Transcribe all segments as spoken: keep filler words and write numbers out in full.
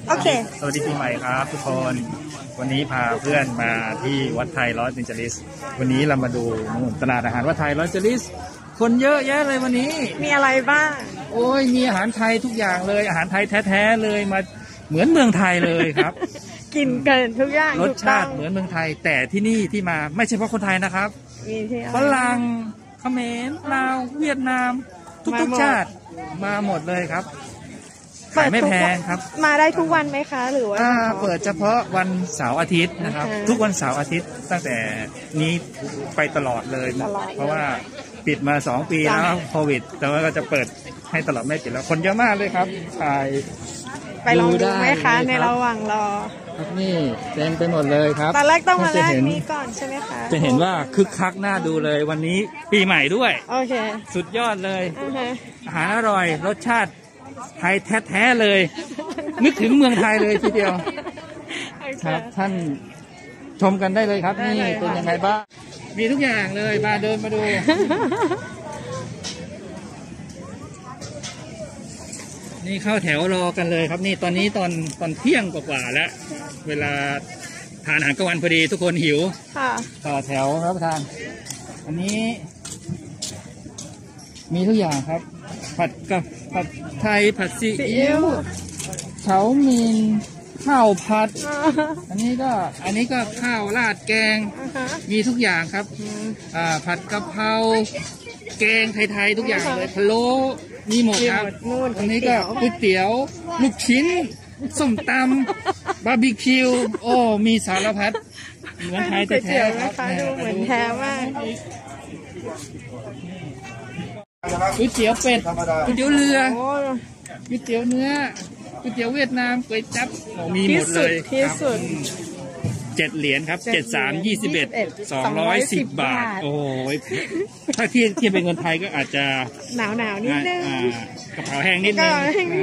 โอเคสวัสดีปีใหม่ครับทุกคนวันนี้พาเพื่อนมาที่วัดไทยลอสแองเจลิสวันนี้เรามาดูตลาดอาหารวัดไทยลอสแองเจลิสคนเยอะแยะเลยวันนี้มีอะไรบ้างโอ้ยมีอาหารไทยทุกอย่างเลยอาหารไทยแท้ๆเลยมาเหมือนเมืองไทยเลยครับกินกันทุกอย่างรสชาติเหมือนเมืองไทยแต่ที่นี่ที่มาไม่ใช่เพราะคนไทยนะครับมีที่ฝรั่งเขมรลาวเวียดนามทุกๆชาติมาหมดเลยครับขายไม่แพงครับมาได้ทุกวันไหมคะหรือว่าเปิดเฉพาะวันเสาร์อาทิตย์นะครับทุกวันเสาร์อาทิตย์ตั้งแต่นี้ไปตลอดเลยเพราะว่าปิดมาสองปีแล้วโควิดแต่ว่าก็จะเปิดให้ตลอดไม่ปิดแล้วคนเยอะมากเลยครับถ่ายไปลองดูไหมคะในระหว่างรอครับนี่เต็มไปหมดเลยครับตอนแรกต้องมาแรกนี้ก่อนใช่ไหมคะจะเห็นว่าคึกคักน่าดูเลยวันนี้ปีใหม่ด้วยโอเคสุดยอดเลยอาหารอร่อยรสชาติไทยแท้ๆเลยนึกถึงเมืองไทยเลยทีเดียวครับท่านชมกันได้เลยครับนี่เป็นยังไงบ้างมีทุกอย่างเลยมาเดินมาดูนี่เข้าแถวรอกันเลยครับนี่ตอนนี้ตอนตอนเที่ยงกว่าๆแล้วเวลาทานอาหารกลางวันพอดีทุกคนหิวต่อแถวรับประทานอันนี้มีทุกอย่างครับผัดกับผัดไทยผัดซีอิ๊วเฉามินข้าวผัดอันนี้ก็อันนี้ก็ข้าวราดแกงมีทุกอย่างครับอ่าผัดกะเพราแกงไทยๆทุกอย่างเลยพะโล้มีหมดครับอันนี้ก็ก๋วยเตี๋ยวลูกชิ้นส้มตำบาร์บีคิวโอ้มีสารพัดเหมือนไทยแท้ๆครับดูเหมือนแท้มากก๋วยเตี๋ยวเป็ดก๋วยเตี๋ยวเรือก๋วยเตี๋ยวเนื้อก๋วยเตี๋ยวเวียดนามก๋วยจั๊บมีหมดเลยที่สุดเจ็ดเหรียญครับเจ็ดสามยี่สิบเอ็ดสองร้อยสิบบาทโอ้ยถ้าเทียบเทียบเป็นเงินไทยก็อาจจะหนาวหนาวนิดนึงกระเป๋าแห้งนิดนึง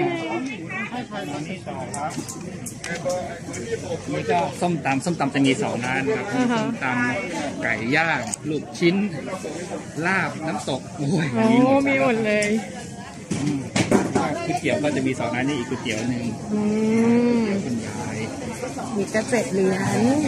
นี่ก็ส้มตำส้มตำจะมีสองร้านครับส้มตำไก่ย่างลูกชิ้นลาบน้ำตกโอ้ยมีหมดเลยก๋วยเตี๋ยวก็จะมีสองร้านนี่อีกก๋วยเตี๋ยวหนึ่งคุณยายมีกระเจ็ดเหรียญ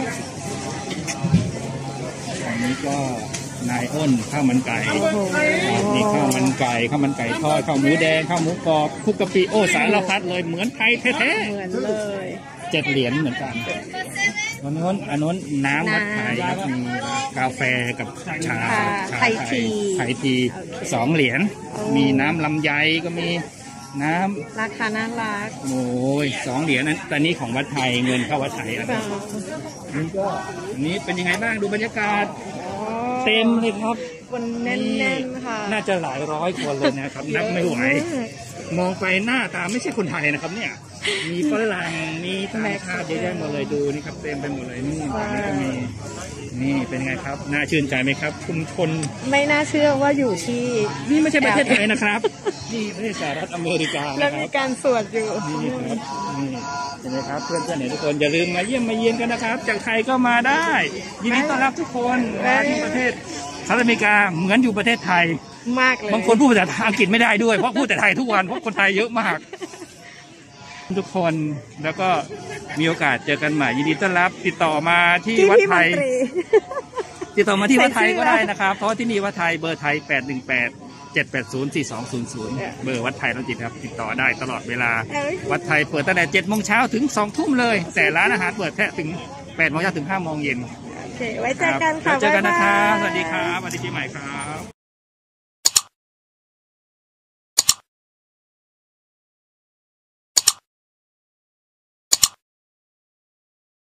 อันนี้ก็นายอ้นข้าวมันไก่มีข้าวมันไก่ข้าวมันไก่ทอดข้าวหมูแดงข้าวหมูกรอบคุกกะปิโอ้สารพัดเลยเหมือนไทยแท้ๆเหมือนเลยเจ็ดเหรียญเหมือนกันอันนู้นอันนู้นน้ำวัดไทยครับมีกาแฟกับชาไทยทีไทยทีสองเหรียญมีน้ำลำไยก็มีน้ำราคาน่ารักโอ้ยสองเหรียญนั้นตอนนี้ของวัดไทยเงินเข้าวัดไทยแล้วนี่ก็นี้เป็นยังไงบ้างดูบรรยากาศเต็มเลยครับคนแน่นๆค่ะน่าจะหลายร้อยคนเลยนะครับนับไม่ไหวมองไปหน้าตาไม่ใช่คนไทยนะครับเนี่ยมีฝรั่งมีต่างชาติเยอะแยะหมดเลยดูนี่ครับเต็มไปหมดเลยนี่ตรงนี้ก็มีนี่เป็นไงครับน่าชื่นใจไหมครับชุมชนไม่น่าเชื่อว่าอยู่ที่นี่ไม่ใช่ประเทศไทยนะครับนี่ประเทศสหรัฐอเมริกาแล้วมีการสวดอยู่นี่ครับนี่เห็นไหมครับเพื่อนๆเนี่ยทุกคนอย่าลืมมาเยี่ยมมาเยียนกันนะครับจากไทยก็มาได้ยินดีต้อนรับทุกคนมาที่ประเทศสหรัฐอเมริกาเหมือนอยู่ประเทศไทยมากเลยบางคนพูดภาษาอังกฤษไม่ได้ด้วยเพราะพูดแต่ไทยทุกวันเพราะคนไทยเยอะมากทุกคนแล้วก็มีโอกาสเจอกันใหม่ยินดีต้อนรับติดต่อมาที่วัดไทยติดต่อมาที่วัดไทยก็ได้นะครับเพราะที่นี่วัดไทยเบอร์ไทยแปดหนึ่งแปดเจ็ดแปดศูนย์สี่สองศูนย์ศูนย์เบอร์วัดไทยเราจิตครับติดต่อได้ตลอดเวลาวัดไทยเปิดตั้งแต่เจ็ดโมงเช้าถึงสองทุ่มเลยแต่ร้านอาหารเปิดแค่ถึงแปดโมงเช้าถึงห้าโมงเย็นโอเคไว้เจอกันค่ะเจอกันนะครับสวัสดีครับสวัสดีปีใหม่ครับ